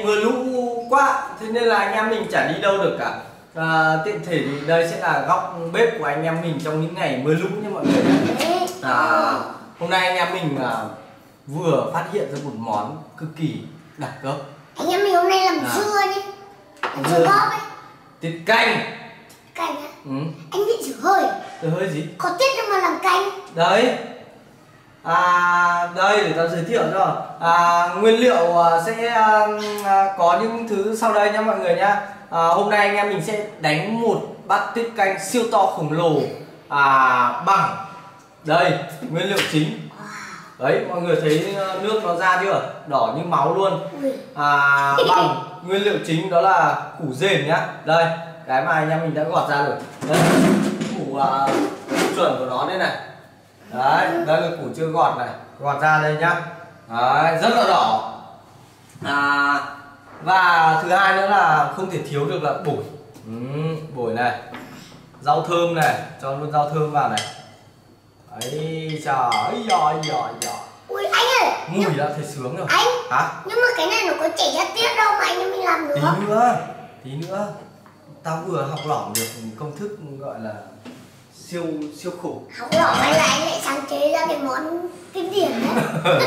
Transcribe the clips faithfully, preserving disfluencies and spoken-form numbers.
mưa lũ quá, thế nên là anh em mình chả đi đâu được cả. À, tiện thể thì đây sẽ là góc bếp của anh em mình trong những ngày mưa lũ nha mọi người. À, hôm nay anh em mình à, vừa phát hiện ra một món cực kỳ đặc cấp. Anh em mình hôm nay làm à. dưa nhé, làm dưa bóp ấy. Tiết canh. Canh á? Ừ. Anh bị dở hơi. Dở hơi gì? Có tiết đâu mà làm canh. Đấy. À, đây để tao giới thiệu cho. À, nguyên liệu sẽ à, có những thứ sau đây nha mọi người nhá. À, hôm nay anh em mình sẽ đánh một bát tiết canh siêu to khổng lồ à, bằng đây nguyên liệu chính. Đấy, mọi người thấy nước nó ra chưa? Đỏ như máu luôn. À, bằng nguyên liệu chính đó là củ dền nhá. Đây, cái mà anh em mình đã gọt ra rồi. Đây, củ à, chuẩn của nó đây này. Đấy, đây là củ chưa gọt này, gọt ra đây nhá. Đấy, rất là đỏ. À, và thứ hai nữa là không thể thiếu được là bổi. Ừ, bổi này, rau thơm này, cho luôn rau thơm vào này. Ấy trời ơi giời giời giời. Ui anh ơi, mùi nhưng... đã thấy sướng rồi. Anh, hả? Nhưng mà cái này nó có chảy ra tiết đâu mà anh em mình làm được. Tí nữa, tí nữa. Tao vừa học lỏm được công thức gọi là siêu siêu khủng. Học lỏm hay là anh lại sáng chế ra cái món kinh điển đấy.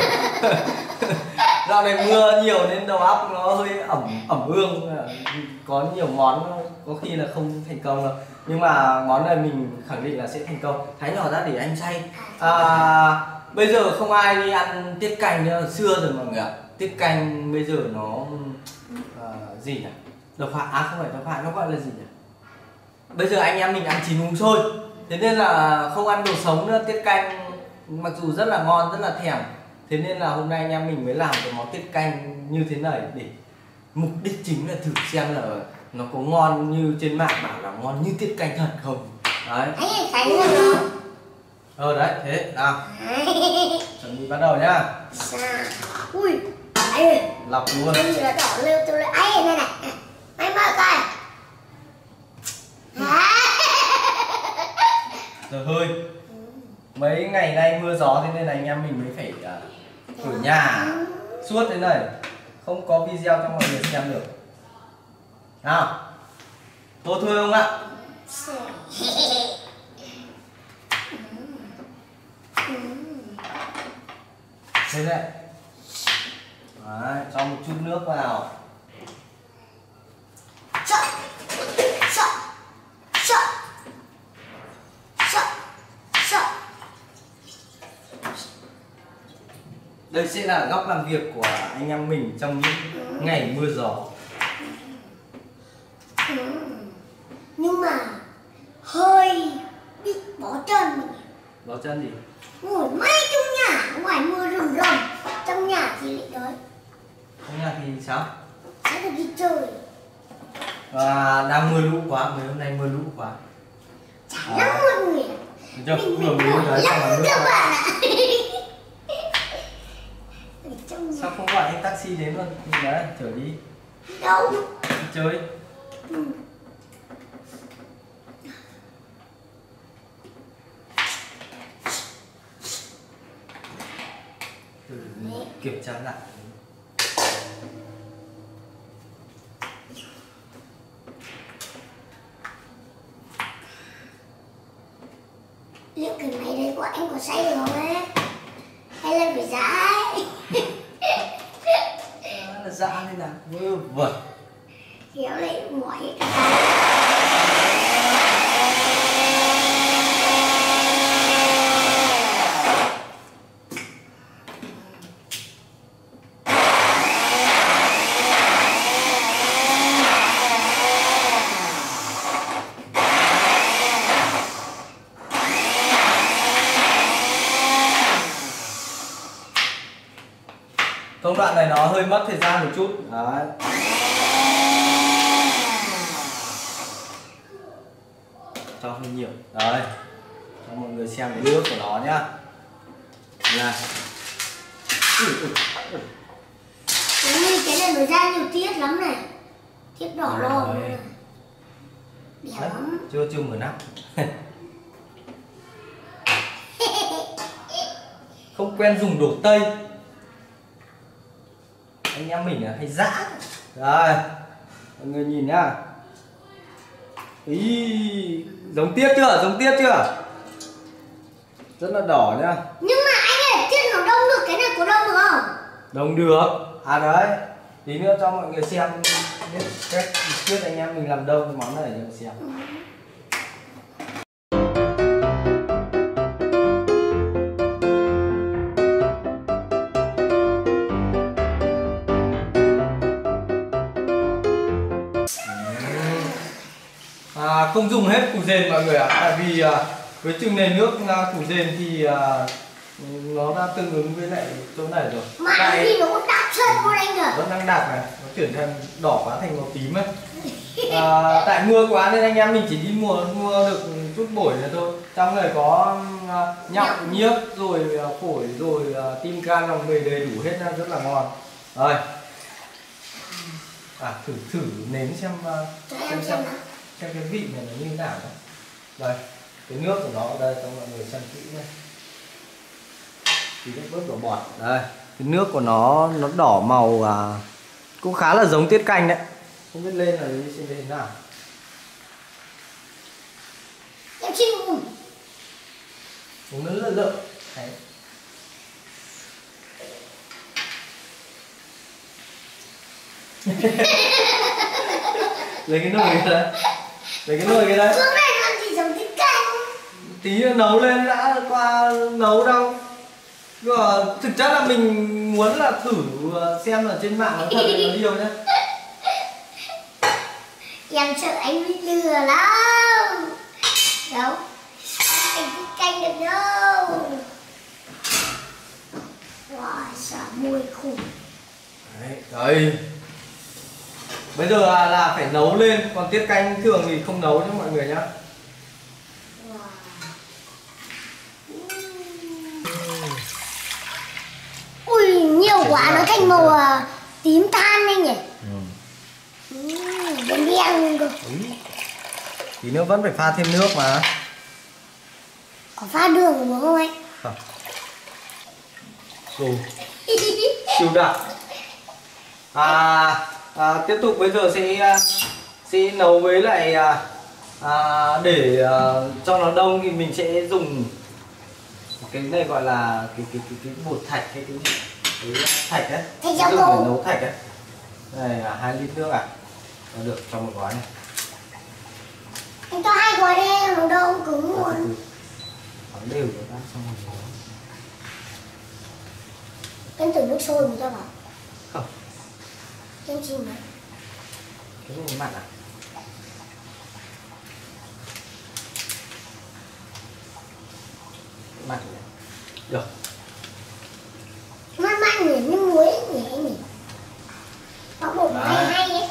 Dạo này mưa nhiều nên đầu óc nó hơi ẩm ẩm ương, có nhiều món có khi là không thành công đâu, nhưng mà món này mình khẳng định là sẽ thành công. Thái nhỏ ra để anh xay. À, bây giờ không ai đi ăn tiết canh nữa, xưa rồi mọi người ạ. Tiết canh bây giờ nó à, gì nhỉ? Độc hại, à không phải độc hại, nó gọi là gì nhỉ? Bây giờ anh em mình ăn chín uống sôi, thế nên là không ăn đồ sống nữa. Tiết canh mặc dù rất là ngon, rất là thèm, thế nên là hôm nay anh em mình mới làm cái món tiết canh như thế này để mục đích chính là thử xem là nó có ngon như trên mạng bảo là ngon như tiết canh thật không. Đấy. Ờ đấy, thế nào. Chuẩn bị bắt đầu nhá. Ui, anh lọc luôn. Anh là đỏ lêu tôi lại ấy này này. Anh mở coi. Giờ hơi. Mấy ngày nay mưa gió thế nên là anh em mình mới phải uh, ở nhà suốt thế này, không có video cho mọi người xem được. Nào, thôi thôi không ạ? Thế này. Đấy, cho một chút nước vào. Đây sẽ là góc làm việc của anh em mình trong những ngày mưa gió. Ừ. Nhưng mà hơi bị bó chân. Bó chân gì? Ngồi mãi trong nhà, ngoài mưa rầm rầm. Trong nhà thì lại đói. Trong nhà thì sao? Sẽ được đi chơi. Và đang mưa lũ quá, mấy hôm nay mưa lũ quá. Chả lắm mọi người. Mình vừa mới đấy xong là nước các bạn ạ. Sao không gọi anh taxi đến luôn, mình đấy, chở đi. Đâu? Đi chơi. Ừ. Thử kiểm tra lại. Liệu cái máy đấy của anh có xay được không ấy? Hay là phải giã ấy? Là dã thế nào? Vơ vẩn. Kéo lại mỏi cả. Công đoạn này nó hơi mất thời gian một chút. Đấy. Cho hơi nhiều. Đấy. Cho mọi người xem cái nước của nó nhá. Này. Cái này mới ra nhiều tiết lắm này. Tiết đỏ lò. Đẹp lắm. Chưa chưa mở nắp. Không quen dùng đồ Tây. Anh em mình là hay dã. Đây, mọi người nhìn nhá. Ý, giống tiết chưa? Giống tiết chưa? Rất là đỏ nhá. Nhưng mà anh ơi, tiết nó đông được, cái này có đông được không? Đông được. À đấy, tí nữa cho mọi người xem biết cách tiết anh em mình làm đông cái món này cho mọi người xem. Ừ. À, không dùng hết củ dền mọi người ạ, à. Tại vì à, với chừng này nước à, củ dền thì à, nó đã tương ứng với lại chỗ này rồi. Mà tại vì nó cũng đạp sân của anh rồi. Vẫn đang đạp này, nó chuyển thành đỏ quá thành màu tím ấy. À, tại mưa quá nên anh em mình chỉ đi mua mua được chút bổi này thôi. Trong này có uh, nhộng, nhiếc, rồi uh, phổi, rồi uh, tim gan lòng mề đầy đủ hết ra, rất là ngon. Rồi. À, thử thử nếm xem uh, xem xem, xem xem cái vị này nó như thế nào đấy. Đây, cái nước của nó ở đây cho mọi người xem kỹ nhé. Tí nước bớt đổ bọt. Đây, cái nước của nó nó đỏ màu à, cũng khá là giống tiết canh đấy. Không biết lên là xem thế nào. Em xin uống. Uống nó lợn lợn. Đấy. Lấy cái nồi kia đây. Lấy cái nồi kia đây. Trước này làm gì giống tiết canh. Tí nữa nấu lên đã qua nấu đâu. Nhưng mà thực chất là mình muốn là thử xem là trên mạng nó thật là nó điều nhá. Em sợ anh bị lừa lắm. Đâu, anh tiết canh được đâu. Wow, sợ mùi khủng. Đấy, đây. Bây giờ là, là phải nấu lên, còn tiết canh thường thì không nấu cho mọi người nhá. Ui, nhiều quá nó thành màu uh, tím than đấy nhỉ. Ừ. Uhm, đen đen cơ. Tí nữa vẫn phải pha thêm nước mà. Có pha đường đúng không anh? Không. Đồ siêu đặc. À, à, tiếp tục bây giờ sẽ sẽ nấu với lại à, để à, cho nó đông thì mình sẽ dùng cái này gọi là cái cái cái, cái bột thạch hay cái gì? Cái thạch đấy. Thạch dùng để nấu thạch đấy. Đây là hai lít nước à? Nó được trong một gói này. Anh cho hai gói đi, nó đâu cứng luôn. Nó đều rồi đã xong rồi. Em thử nước sôi mình cho vào. Không. Em xin đấy. Cái này mặn à? Mặn này. Được. Mặn mặn nhỉ, như muối nhỉ anh nhỉ. Có bột hay hay ấy.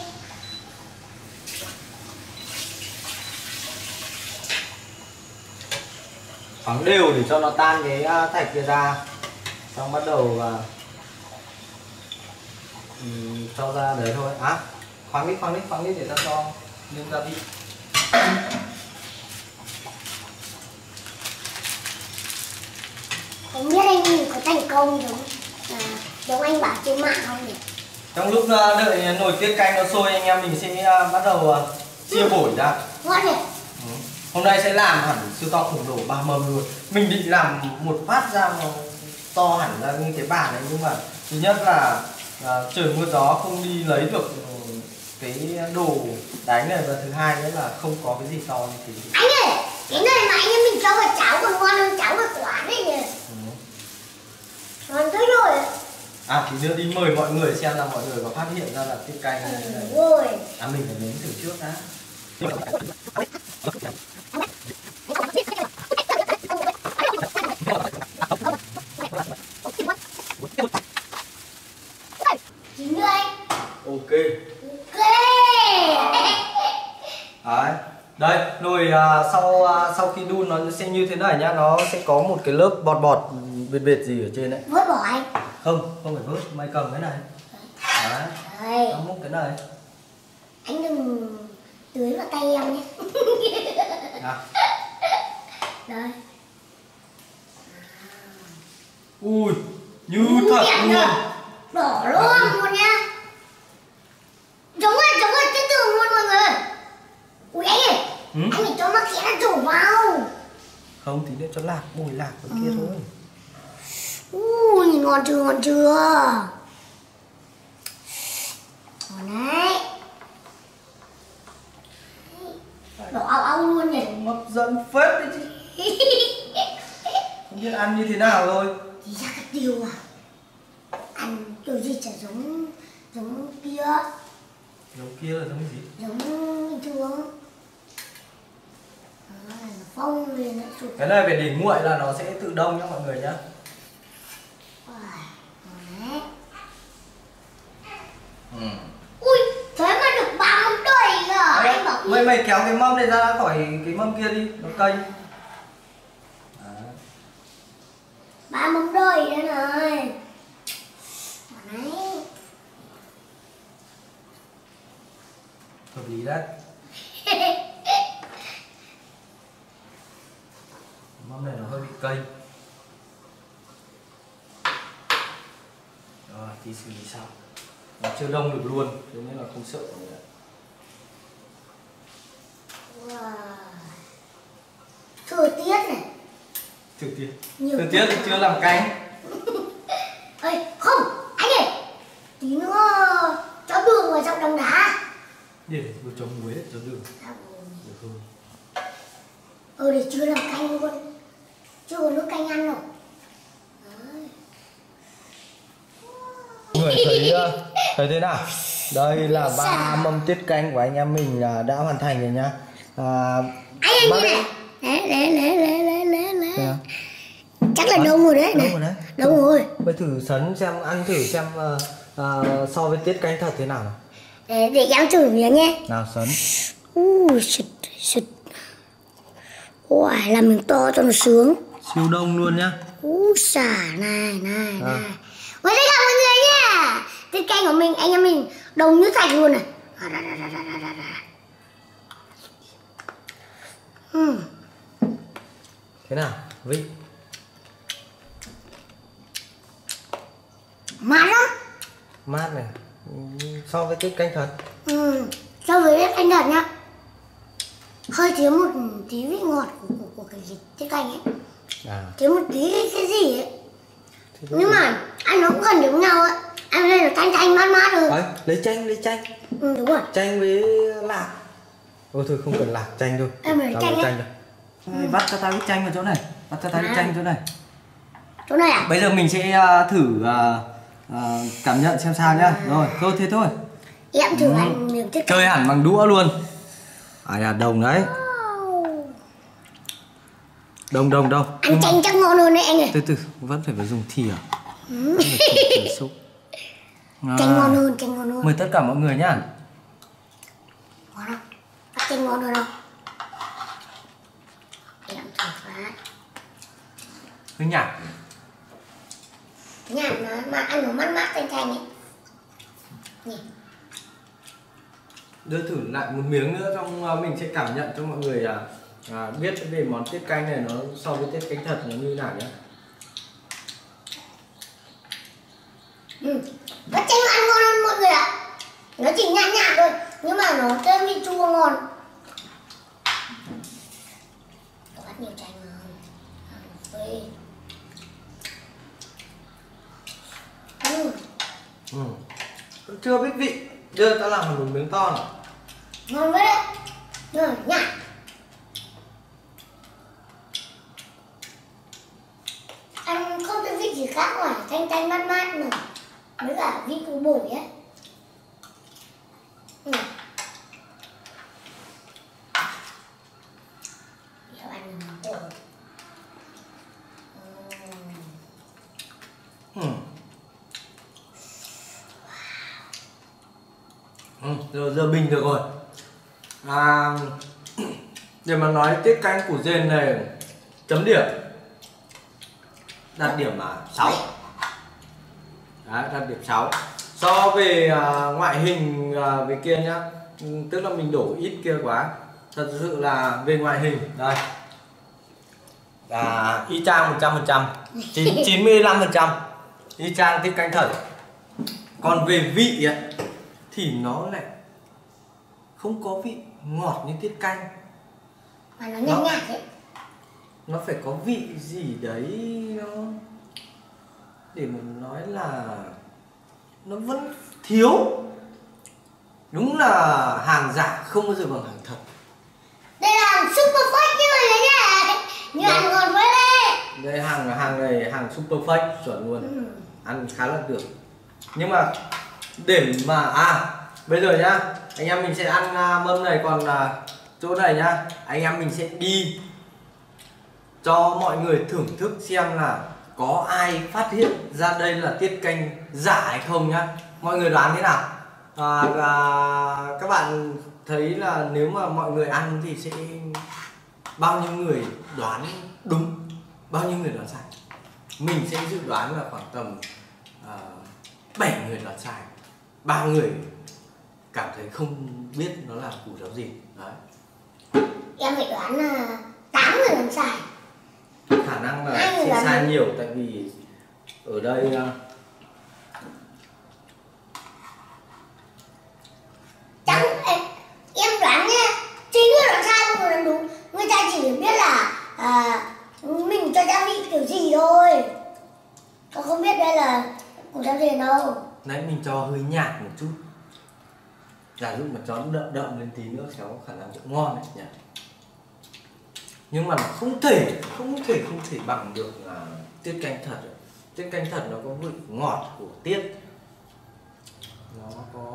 Khoáng đều để cho nó tan cái thạch kia ra. Xong bắt đầu và um, cho ra đấy thôi. À, khoáng đi, khoáng đi, khoáng đi để ta cho nêm gia vị. Không biết anh có thành công giống à, giống anh bảo trên mạng không nhỉ? Trong lúc đợi nồi tiết canh nó sôi, anh em mình sẽ bắt đầu chia bổi ra. Ngon nhỉ? Ừ. Hôm nay sẽ làm hẳn siêu to khổng lồ ba mâm luôn. Mình định làm một phát ra mà to hẳn ra như cái bàn này, nhưng mà thứ nhất là à, trời mưa gió không đi lấy được cái đồ đánh này, và thứ hai nữa là không có cái gì to như thế. Anh ơi, cái này mà anh em mình cho vào cháo còn ngon hơn cháo vào quả đấy nhỉ? Ừ. Ngon tới rồi. À thì nữa đi mời mọi người xem là mọi người có phát hiện ra là tiết canh này. Ừ, rồi. À mình phải nếm thử trước đã. Chín nữa anh. Ok. Ok. Đấy. Đây, nồi à, sau à, sau khi đun nó sẽ như thế này nhá, nó sẽ có một cái lớp bọt bọt bệt bệt gì ở trên đấy. Vớt bỏ anh. Không, không phải vớt, mày cầm cái này. Đấy. Đây. Tao múc cái này. Anh đừng tưới vào tay em nhé. À. Đây. Ui, như Ui, thật luôn. đỏ luôn luôn nhá. Ừ? Anh phải cho mắc khẽ nó đổ vào. Không, tí nữa cho lạc, bồi lạc ở kia Ừ. thôi. Ui, nhìn ngon chưa, ngon chưa? Ngon đấy. Đổ ao ao luôn nhỉ. Hấp dẫn phết đấy chứ. Không biết ăn như thế nào rồi. Thì ra cái điều à. Ăn kiểu gì chả giống giống kia. Giống kia là giống gì? Giống bình thường. À, nó phong lên lại sụp. Cái này phải để nguội là nó sẽ tự đông nhá mọi người nhá. Đấy. Ừ. Ui, thế mà được ba mâm đầy à. Anh bảo Mày mày kéo cái mâm này ra khỏi cái mâm kia đi, nó kênh. ba mâm đầy đây này. Đấy. Hợp lý đấy. Mâm này nó hơi bị kênh. Rồi, tí xử lý sau. Nó chưa đông được luôn, cho nên là không sợ gì nữa. Wow. Thời tiết này. Thực tiết. Nhiều Thực tiết thì chưa làm canh. Ê, không, anh ơi. Tí nữa cho đường vào trong đống đá. Để vừa cho muối đấy, cho đường. Được không? Ừ, để chưa làm canh luôn. Chưa có nước canh ăn đâu. Mọi người thấy thấy thế nào? Đây là ba mâm tiết canh của anh em mình là đã hoàn thành rồi nhá. À, Anh ơi, như này. Lé, lé, lé, lé, lé, lé, lé. Chắc là đông rồi đấy. Đông rồi đấy. Đông rồi. Bây thử sấn xem, ăn thử xem uh, uh, so với tiết canh thật thế nào nào. Để, để em thử miếng nhé. Nào sấn. Ui, xịt, xịt. Ui, làm miếng to cho nó sướng. Siêu đông luôn nhá. Ui, xả này, này, À. này. Với tất cả mọi người nhá. Tiết canh của mình, anh em mình đồng như thạch luôn này. À, ra, ra, ra, ra, ra, ra, ra. Ừ. Thế nào? Vị. Mát lắm. Mát này. So với tiết canh thật. Ừ. So với tiết canh thật nhá. Hơi thiếu một tí vị ngọt của, của, của cái tiết canh ấy. À. Thiếu một tí cái, cái gì ấy. Thế Nhưng mà ăn nó cũng gần giống nhau á. Ăn đây là chanh chanh mát mát rồi. Đấy, lấy chanh, lấy chanh. Ừ, đúng rồi. Chanh với lạc. Ôi thôi không cần lạc, chanh thôi. Em lấy Tao chanh lấy ấy. thôi. Đây, bắt cho tao cái chanh vào chỗ này. Bắt cho tao cái À. chanh chỗ này. Chỗ này à? Bây giờ mình sẽ uh, thử uh, uh, cảm nhận xem sao nhá. Rồi, thôi thế thôi. Em thử ăn miếng tiết canh. Chơi hẳn bằng đũa luôn. À là đồng đấy. Wow. Đồng đồng đồng. Ăn chanh chắc ngon hơn đấy anh ơi. Từ từ, vẫn phải phải dùng thìa. Ừ. Vẫn phải thìa, thìa xúc. À, Chanh ngon hơn, chanh ngon hơn. mời tất cả mọi người nhá. Ngon không? Bắt chanh ngon hơn không? Em thử phát. Hơi nhạt. Nhạt nó mà ăn nó mát mát chanh chanh ấy. Nhìn. Đưa thử lại một miếng nữa, xong uh, mình sẽ cảm nhận cho mọi người uh, uh, biết về món tiết canh này nó so với tiết canh thật nó như nào nhé. Ừ. Bắt chanh nó ăn ngon hơn mọi người ạ. Nó chỉ nhạt nhạt thôi, nhưng mà nó thêm vị chua ngon. Bắt nhiều chanh hơn. Phê. Ừ. Ừ. Cũng chưa biết vị. Đưa tao làm một miếng to nào. Ngon quá đấy. Nhưng mà nhạt. Ăn không có vị gì khác ngoài thanh thanh mát mát mà. Với cả vị của bổi ấy. Ừ. Giờ ăn bổi. Ừ. Ừ, giờ, giờ bình được rồi. À, để mà nói tiết canh củ dền này chấm điểm đạt điểm là sáu. Đấy, đạt điểm sáu. So về uh, ngoại hình uh, về kia nhá, ừ, tức là mình đổ ít kia quá. Thật sự là về ngoại hình đây là y chang một trăm phần trăm, chín mươi lăm phần trăm y chang tiết canh thật. Còn về vị ấy, thì nó lại không có vị ngọt như tiết canh, Mà nó nhạt nhạt ấy. Nó phải có vị gì đấy nó để mình nói là nó vẫn thiếu. Đúng là hàng giả không bao giờ bằng hàng thật. Đây là hàng super fake như này nhá. Như ăn ngon quá đấy. Đây hàng hàng này hàng super fake chuẩn luôn. Ừ. Ăn khá là được. Nhưng mà để mà à bây giờ nhá, anh em mình sẽ ăn uh, mâm này, còn uh, chỗ này nhá, anh em mình sẽ đi cho mọi người thưởng thức xem là có ai phát hiện ra đây là tiết canh giả hay không nhá. Mọi người đoán thế nào? À, à, các bạn thấy là nếu mà mọi người ăn thì sẽ bao nhiêu người đoán đúng, bao nhiêu người đoán sai? Mình sẽ dự đoán là khoảng tầm à, bảy người đoán sai, ba người cảm thấy không biết nó là củ giáo gì. Đấy. Em phải đoán là tám người đoán sai. Khả năng là sẽ sai nhiều, tại vì ở đây chắc em, em đoán nha, chín người đoán sai không người đoán đúng. Người ta chỉ biết là à, mình cho gia vị kiểu gì thôi, còn không biết đây là củ giáo gì đâu. Nãy mình cho hơi nhạt một chút, giả dụ mà cho đậm đậm lên tí nữa khéo khả năng cũng ngon đấy nhỉ. Nhưng mà nó không thể không thể không thể bằng được uh, tiết canh thật. Tiết canh thật nó có vị ngọt của tiết, nó có,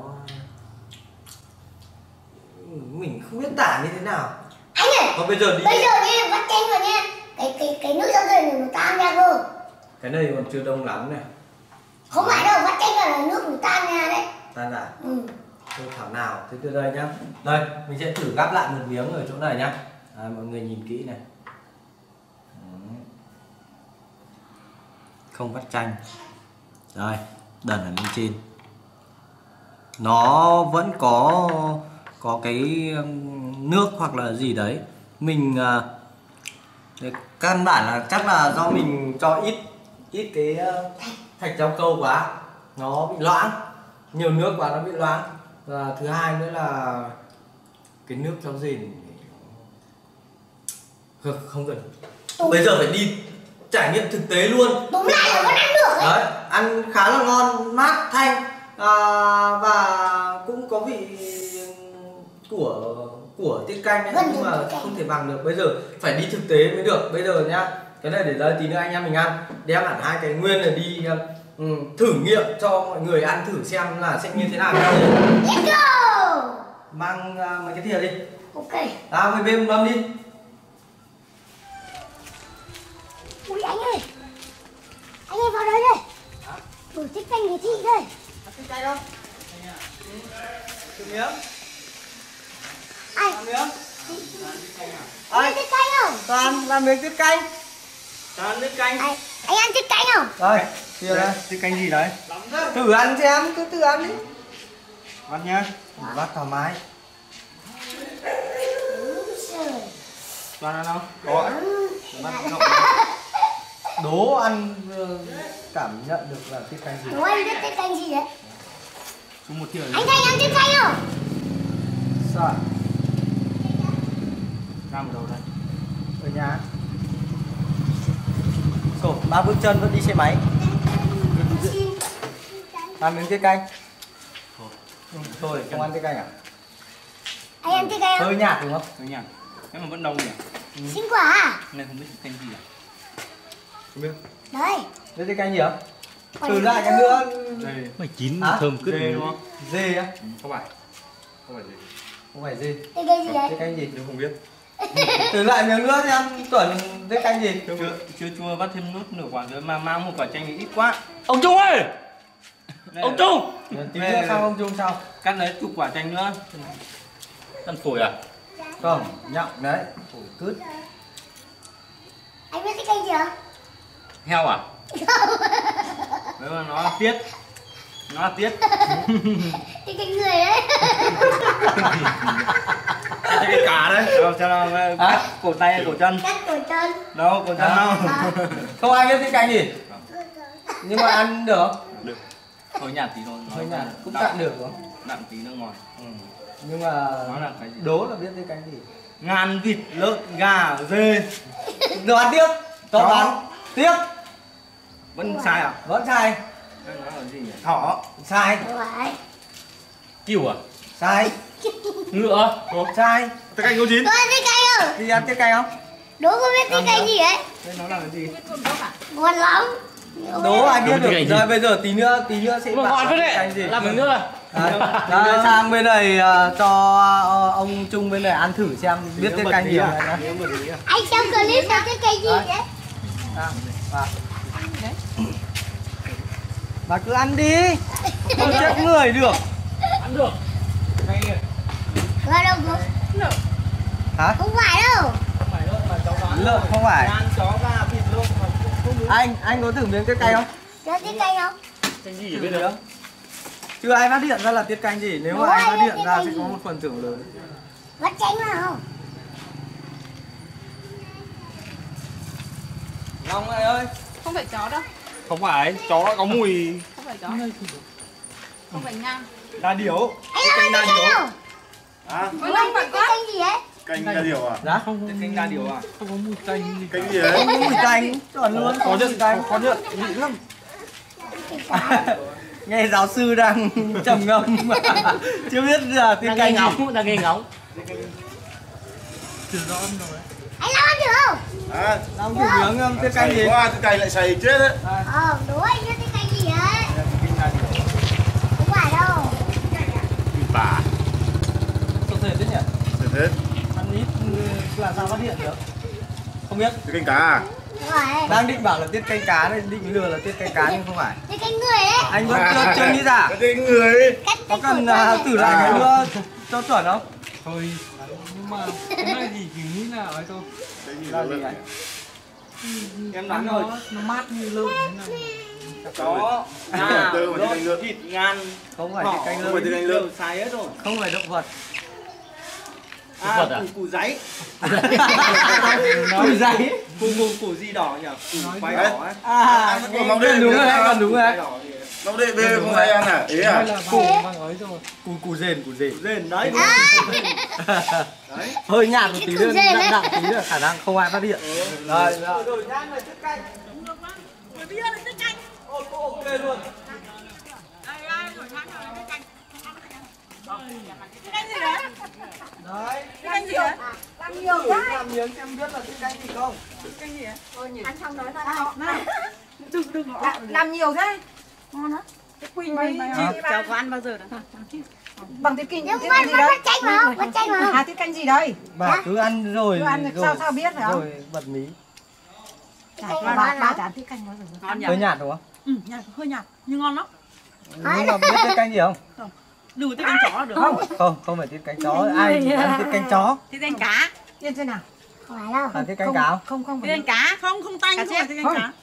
mình không biết tả như thế nào. Anh ơi, còn bây giờ đi bây giờ đi vắt chanh vào nha, cái cái cái nước rau dày này nó tan ra cơ. Cái này còn chưa đông lắm này. Không phải đâu, vắt chanh vào là nước nó tan ra đấy. Tan ra. Ừ. Thôi thảo nào, thế từ đây nhá. Đây, mình sẽ thử gắp lại một miếng ở chỗ này nhá. À, mọi người nhìn kỹ này. Không vắt chanh. Đây, đần ở lên trên. Nó vẫn có có cái nước hoặc là gì đấy. Mình uh, căn bản là chắc là do mình cho ít ít cái uh, thạch rau câu quá, nó bị loãng, nhiều nước quá nó bị loãng. Và thứ hai nữa là cái nước rau dền không cần. Đúng. Bây giờ phải đi trải nghiệm thực tế luôn. Đúng lại là vẫn ăn được ấy. Đấy, ăn khá là ngon, mát, thanh à, và cũng có vị của của tiết canh ấy, nhưng mà không thể bằng được. Bây giờ phải đi thực tế mới được. Bây giờ nhá, cái này để đây tí nữa anh em mình ăn, đem hẳn hai cái nguyên này đi um, thử nghiệm cho mọi người ăn thử xem là sẽ như thế nào. Let's go. Mang uh, mấy cái thìa đi. Ok. À, về bên mâm đi. Ui anh ơi, anh ơi vào đây đây. Thử tiết canh với chị đây. Tiết canh không? Thử miếng. Anh. Làm miếng. Anh tiết canh không? Toàn làm miếng tiết canh. Toàn tiết canh. Anh, anh ăn tiết canh không? Đây, thìa đây. Tiết canh gì đấy? Thử ăn xem, cứ thử ăn đi. Vắt nhá. Vắt thoải mái. Toàn ăn không? Có. Đố ăn cảm nhận được là tiết canh gì. Đố anh biết tiết canh gì đấy? Chung một thìa. Anh Thanh ăn tiết canh không? Sao? Cam ở đâu đây? Ở nhà. Sổ, ba bước chân vẫn đi xe máy. Làm miếng tiết canh. Ừ, thôi, không ăn tiết canh à? Anh ăn tiết canh không? Hơi nhạt đúng không? Hơi nhạt. Thế mà vẫn đông nhỉ? Ừ. Xin quả à? Này không biết tiết canh gì à? Không biết. Đấy. Đây tiết canh gì hả? Thử lại cái nữa. Dê. Mày chín à? thơm cứt Dê đúng không? Dê á? Ừ, không phải. Không phải dê. Không phải dê. Tiết canh gì đấy? Tiết canh gì? Tôi không biết. Thử lại miếng nữa xem Tuấn tiết canh gì? Chưa, chưa chua vắt thêm nốt nửa quả nữa mà mang một quả chanh thì ít quá. Ông Trung ơi! Đây ông Trung! Tí nữa sang ông Trung sau. Cắt lấy chục quả chanh nữa. Ăn phổi à? Không, nhộng đấy, phổi cứt. Anh biết tiết canh gì không? Heo à? Đấy mà nó là tiết. Nó là tiết. Tiết canh người đấy. Đây cái cá đấy. Đâu cho nó cắt cổ tay hay cổ chân? Cắt cổ chân. Đâu, cổ chân đâu. Không ai biết tiết canh gì. Nhưng mà ăn được không? Được. Hơi nhạt tí thôi. Hơi nhạt, cũng cạn được không? Đậm tí nước ngọt. Ừ. Nhưng mà nó là cái gì? đố là biết tiết canh gì. ngàn vịt, lợn, gà, dê. Đoán tiếp. Cho Chó. đoán tiếp. Vẫn sai à? Vẫn sai. Đang nói là gì nhỉ? Thỏ. Sai. Không phải. Cừu à? Sai. Ngựa. Sai. Tiết canh có chín. Tôi ăn tiết canh không? Đi ăn tiết canh không? Đố không biết tiết canh gì đấy. Thế nó là cái gì? Ngon lắm. Đố ai biết Đố được. tiết canh gì? Rồi bây giờ tí nữa tí nữa sẽ Mà bảo gọi là thế tiết canh gì. đấy. Làm bằng nước à? Đấy, đấy, sang bên này ờ, cho ờ, ông Trung bên này ăn thử xem biết tiết canh gì không này nhá. Anh xem clip xem tiết canh gì đấy. À, à. Bà cứ ăn đi. Không chết người được. Ăn được. Ngay kìa. Ra đâu cơ? Hả? Không phải đâu. Không phải lợn mà cháu đoán. Lợn không phải. Gan, chó, gà, vịt, lợn mà không đúng. Anh anh có thử miếng tiết canh không? Cho tiết canh không? Canh gì biết được? Chưa ai phát hiện ra là tiết canh gì. Nếu Đố mà ai ai phát biết hiện tiết ra canh sẽ gì? có một phần thưởng lớn. Bắt tránh nào. Long này ơi. Không phải chó đâu, Không phải, chó đã có mùi. không phải chó. Không phải ngang. Đa điểu. Anh làm tiết canh không? À, Ôi, Anh không phải tiết quá. canh gì đấy? canh ra điều à? Dạ. Tiết canh đa điểu à? Canh gì đấy? Không có mùi canh. Chuẩn luôn. Có mùi canh. Có nhận, vị lắm. Nghe giáo sư đang trầm ngâm. Chưa biết là tiết Đang canh nghe gì. ngóng, đang nghe ngóng. Anh làm ăn được không? À, Long thử miếng um, tiết canh gì? xài quá, tiết canh lại xài chết đấy. Ờ, đố anh biết tiết canh gì đấy. Không phải đâu. Vị bà. Sốt sệt thế nhỉ? Thế thế, Ăn ít ừ, làm sao phát hiện được? Không biết. tiết canh cá à? Không phải. Đang định bảo là tiết canh cá đấy, định lừa là tiết canh cá nhưng không phải. Tiết canh người đấy. Anh vẫn chưa chưa nghĩ ra. Cái tên người. Cắt Có cái cần khẩu trang uh, này. thử lại cái nữa cho chuẩn không? Thôi, nhưng mà cái này thì chỉ nghĩ là ấy thôi. Cái gì Là là gì anh? Em Nó, đoán rồi. nó mát như lợn thế này. Chó, gà, Tơ mà tiết canh lợn, lợn. thịt, ngan, Không phải thỏ, tiết canh không phải tiết lợn, canh lợn. đều sai hết rồi. không phải động vật. À, vật à? củ, củ giấy. Củ giấy. Củ, củ, củ gì đỏ nhỉ? Củ quái Đấy. đỏ ấy. À, Nó còn màu đen đúng nữa rồi, hả? còn đúng rồi. Quái đỏ thì Nó đệ bê không ai ăn à? Ý à? Hay là củ bằng ấy rồi. Củ củ rền, củ rền. rền đấy. Đấy. Hơi nhạt một tí Củ nữa, rền nặng đấy. nặng tí nữa khả năng không ai phát hiện. Rồi, rồi. Đổi nhãn về tiết canh. Ok luôn. Đấy. Canh gì đấy? Làm nhiều Thử đấy. làm miếng xem biết là tiết canh gì không? Canh gì đấy? Ăn xong nói ra. Này, đừng đừng Làm- Làm nhiều thế. Ngon đó. cái Quỳnh với chị cháu có ăn bao giờ đâu? Bằng tiết canh Nhưng tiết mà canh gì bắt đấy? bắt tránh mà không? Bắt tránh mà không? À tiết canh gì đây? Bà cứ ăn rồi Cứ ăn rồi, sao sao biết phải không? rồi bật mí. Chả Canh ba ngon ba lắm. ba chán tiết canh bao giờ. Ngon nhỉ? Hơi nhạt đúng không? Ừ, nhạt, hơi nhạt nhưng ngon lắm. Nhưng mà biết tiết canh gì không? Đừng tiết canh chó được không? Không, không phải tiết canh chó. Ai chỉ ăn tiết canh chó? Tiết canh cá. Yên xem nào. Không phải đâu. Là tiết canh cá không? Không không Tiết phải. canh cá. Không, không tanh, không phải tiết canh cá.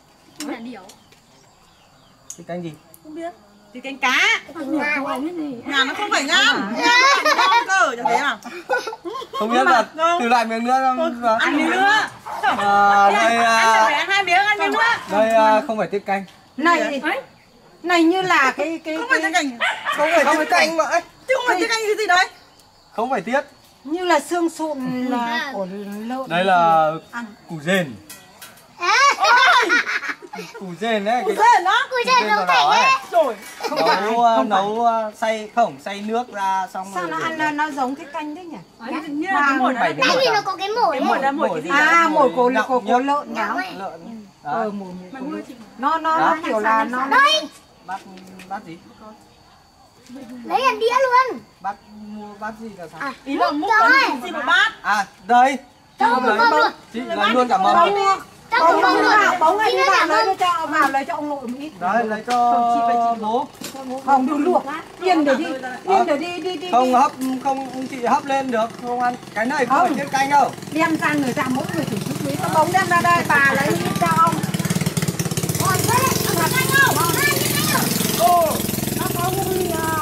Tiết canh gì? Không biết. Tiết canh cá. Tình nga này. Ngàn nó không phải ngon. Ngon cơ, chẳng thế nào. Không biết là thử lại miếng nữa không? Và- Ăn miếng nữa. À, đây, Ăn à, phải ăn hai miếng, ăn miếng nữa. đây à, không phải tiết canh. Này này như là cái cái Không phải tiết canh. Không phải tiết canh mà. Chứ không phải tiết canh cái gì đấy. Không phải tiết. như là xương sụn là của lợn. Đây là ăn. củ rền. À, Củ rền đấy. Cái Rền đó. cùi rền nấu thành ấy. Rồi. Không phải nấu à, không phải. nấu à, xay không xay nước ra xong Sao rồi nó để- ăn nó, nó giống tiết canh thế nhỉ? Như là cái mồi đó. Bảy Cái Tại vì nó có cái mồi mồi ấy. đó, mồi cái gì À đó. mồi của nhộng của, của nhộng. lợn nhá. Nhộng ấy. lợn. Ờ Đấy. mồi mồi của lợn. Nó nó Đó. nó kiểu là nó Đây, Bác bác gì? lấy ăn đĩa luôn. Bác mua bác gì là sao? À, Ý là múc Trời ơi. bánh xin một bát. À đây. Cho một bông luôn. Chị lấy luôn cả mâm. bóng Cho bóng một bông luôn. vào bóng anh Chị đi nói vào là lấy bông. cho cho vào lấy cho ông nội một ít. Đấy lấy cho bố. Không đừng luộc. Yên để đi. Yên để đi đi đi. Không đi. hấp không chị hấp lên được không ăn. Cái này không Không. phải tiết canh đâu. Đem ra người ta mỗi người thưởng thức mấy cái bóng đem ra đây bà lấy cho ông. Còn thế, ăn tiết canh không? Ăn tiết canh không? Nó có hương ờ,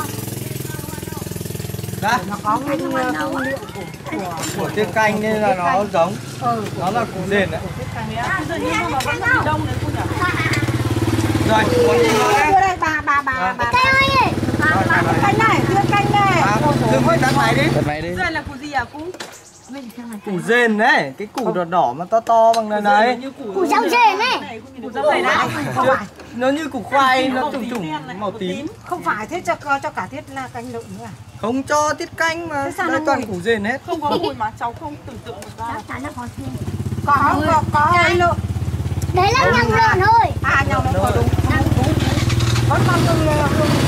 Đấy. nó có hương ờ, hương liệu của của Của tiết canh nên là nó giống. ừ, Nó là củ rền đấy. Tự nhiên mà vẫn còn đông đấy cô nhỉ? Rồi, còn gì nữa đấy? đưa đây bà bà bà À. bà Canh ơi. bà bà canh này đưa canh này. À, đừng quên đặt máy đi. Đây là củ gì à cô? Củ dền đấy, cái củ đỏ đỏ mà to to bằng này này. Củ rau dền ấy. Củ rau dền đấy. Không phải. Nó như củ khoai, nó trùng trùng màu tím. Không phải, thế cho cho cả tiết là canh lợn nữa à? Không cho tiết canh mà, Thế sao đây nó toàn mùi? củ dền hết. Không có mùi mà cháu không tưởng tượng được ra. Chắc chắn là có thêm. Có, có, có ấy lợn. Đấy là nhầm lợn thôi. À, nhau nó có đúng. Có con từng lợn.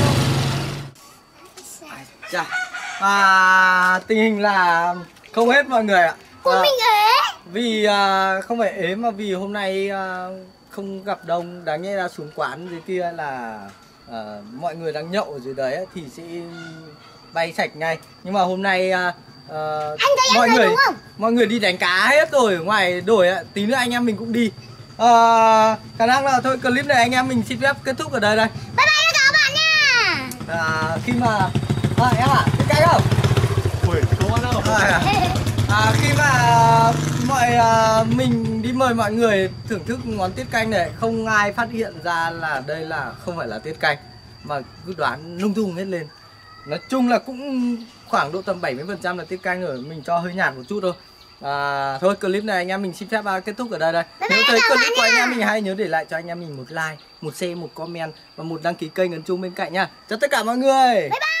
Chà. À, tình hình là không hết mọi người ạ. Của À, mình ế. vì à, không phải ế mà vì hôm nay à, không gặp đông, đáng nhẽ là xuống quán dưới kia là à, mọi người đang nhậu ở dưới đấy ấy, thì sẽ bay sạch ngay. Nhưng mà hôm nay à, à, Anh thấy em mọi đây người đúng không? mọi người đi đánh cá hết rồi ở ngoài đồi ạ. Tí nữa anh em mình cũng đi. À, khả năng là thôi clip này anh em mình xin phép kết thúc ở đây đây. Bye bye tất cả các bạn nha. À, khi mà à, em ạ, à, cái không? Ui, không ăn đâu. À, à, khi mà mọi à, mình đi mời mọi người thưởng thức món tiết canh này, không ai phát hiện ra là đây là không phải là tiết canh mà cứ đoán lung tung hết lên. Nói chung là cũng khoảng độ tầm bảy mươi phần trăm là tiết canh rồi, mình cho hơi nhạt một chút thôi. À, thôi clip này anh em mình xin phép kết thúc ở đây đây. Nếu thấy clip của anh em mình hay nhớ để lại cho anh em mình một like, một share, một comment và một đăng ký kênh ấn chuông bên cạnh nha. Chào tất cả mọi người. Bye bye.